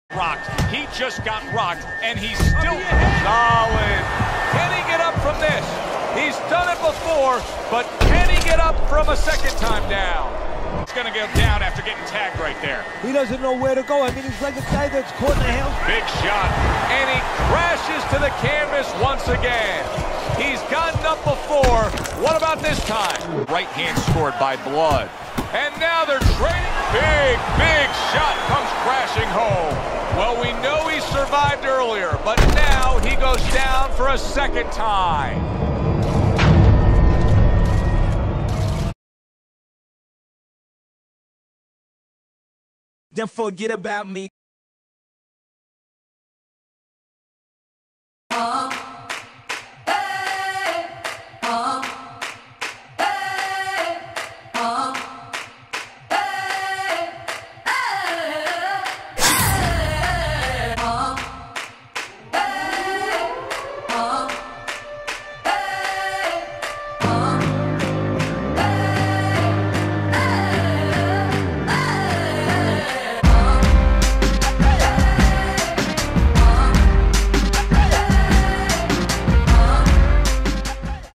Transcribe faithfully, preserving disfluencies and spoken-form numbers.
Rocked. He just got rocked, and he's still solid. Can he get up from this? He's done it before, but can he get up from a second time down? He's going to go down after getting tagged right there. He doesn't know where to go. I mean, he's like a guy that's caught in the hell. Big shot, and he crashes to the canvas once again. He's gotten up before. What about this time? Right hand scored by Blood. And now they're trading. Big, big shot comes crashing home. Well, we know he survived earlier, but now he goes down for a second time. Then forget about me.